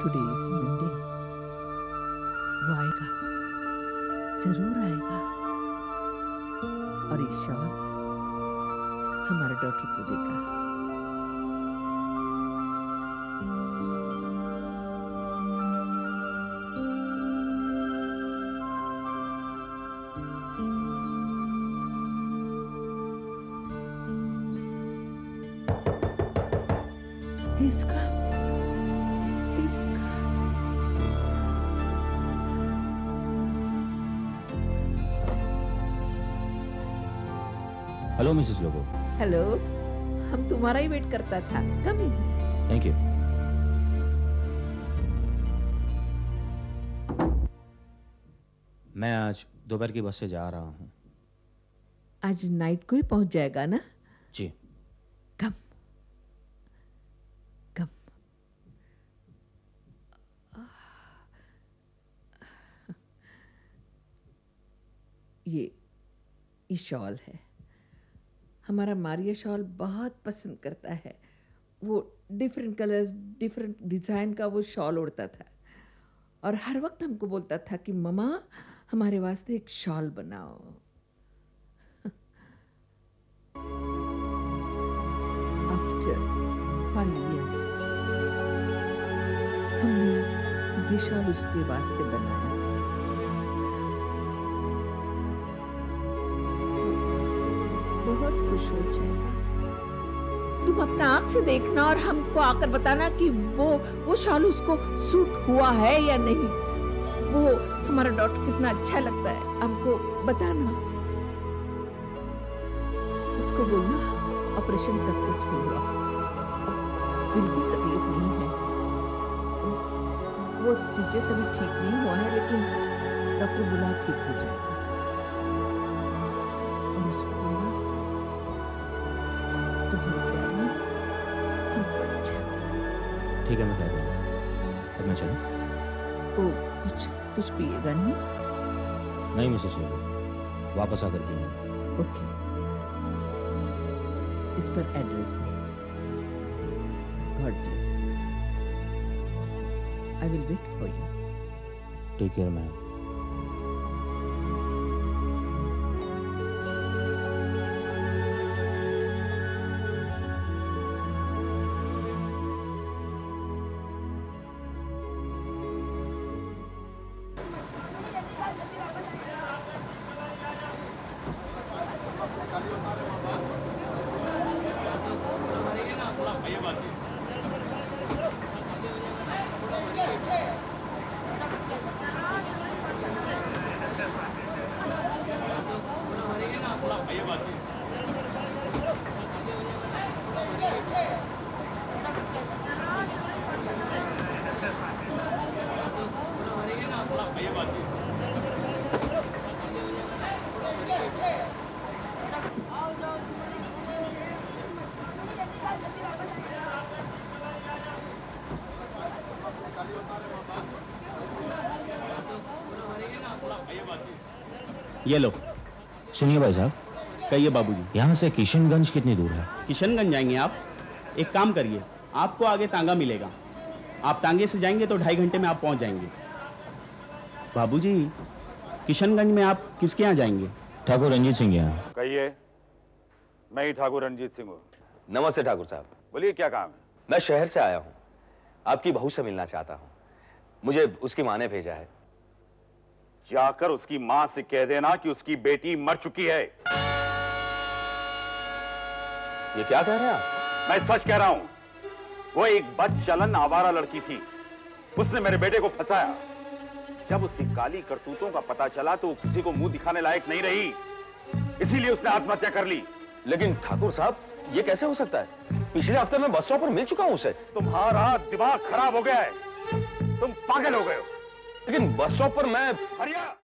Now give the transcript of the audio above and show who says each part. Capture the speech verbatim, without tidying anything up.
Speaker 1: Today is Monday. वो आएगा, जरूर आएगा, और ये शॉल हमारे डॉक्टर को देगा। He's come. He's come.
Speaker 2: Hello Mrs लोगो।
Speaker 1: हेलो, हम तुम्हारा ही वेट करता था। Come in.
Speaker 2: Thank you. मैं आज दोपहर की बस से जा रहा हूँ।
Speaker 1: आज नाइट को ही पहुंच जाएगा ना?
Speaker 2: जी।
Speaker 1: कम कम। ये ये शॉल है। हमारा मारिया शॉल बहुत पसंद करता है। वो डिफरेंट कलर्स, डिफरेंट डिज़ाइन का वो शॉल ओढ़ता था और हर वक्त हमको बोलता था कि मम्मा हमारे वास्ते एक शॉल बनाओ। आफ्टर फाइव इयर्स हमने ये शॉल उसके वास्ते बनाया। बहुत खुश हो जाएगा। तुम अपना आंख से देखना और हमको आकर बताना कि वो वो शॉल उसको सूट हुआ है या नहीं। वो हमारा डॉक्टर कितना अच्छा लगता है, हमको बताना। उसको बोलना ऑपरेशन सक्सेसफुल हुआ, अब बिल्कुल तकलीफ नहीं है। वो स्टिचेस अभी ठीक नहीं हुआ है, लेकिन डॉक्टर बोला ठीक हो जाएगा। और उसको बोलना तुम्हारे प्यार में हमको अच्छा।
Speaker 2: ठीक है, मैं कह दूँगा। अब मैं चलूँ?
Speaker 1: ओ, कुछ कुछ पिएगा नहीं?
Speaker 2: नहीं मिसेस लोगो, वापस आकर पीऊँगा।
Speaker 1: ओके, इस पर एड्रेस है। God bless. I will wait for you.
Speaker 2: Take care ma'am. ये लो। सुनिए भाई साहब।
Speaker 3: कहिए बाबूजी।
Speaker 2: यहाँ से किशनगंज कितनी दूर है?
Speaker 3: किशनगंज जाएंगे आप? एक काम करिए, आपको आगे तांगा मिलेगा। आप तांगे से जाएंगे तो ढाई घंटे में आप पहुंच जाएंगे। बाबूजी, किशनगंज में आप किसके यहाँ जाएंगे?
Speaker 2: ठाकुर रंजीत सिंह यहाँ।
Speaker 4: कहिए। मैं ही ठाकुर रंजीत सिंह हूँ।
Speaker 5: नमस्ते ठाकुर साहब।
Speaker 4: बोलिए, क्या काम है?
Speaker 5: मैं शहर से आया हूँ, आपकी बहू से मिलना चाहता हूँ। मुझे उसकी माँ ने भेजा है।
Speaker 4: जाकर उसकी माँ से कह देना कि उसकी बेटी मर चुकी है।
Speaker 5: ये क्या कह रहे हैं आप?
Speaker 4: मैं सच कह रहा हूं। वो एक बदचलन आवारा लड़की थी। उसने मेरे बेटे को फंसाया। जब उसकी काली करतूतों का पता चला तो वो किसी को मुंह दिखाने लायक नहीं रही, इसीलिए उसने आत्महत्या कर ली।
Speaker 5: लेकिन ठाकुर साहब, ये कैसे हो सकता है? पिछले हफ्ते मैं बस स्टॉप पर मिल चुका हूं उसे।
Speaker 4: तुम्हारा दिमाग खराब हो गया है, तुम पागल हो गए हो।
Speaker 5: लेकिन बस स्टॉप पर मैं
Speaker 4: हरिया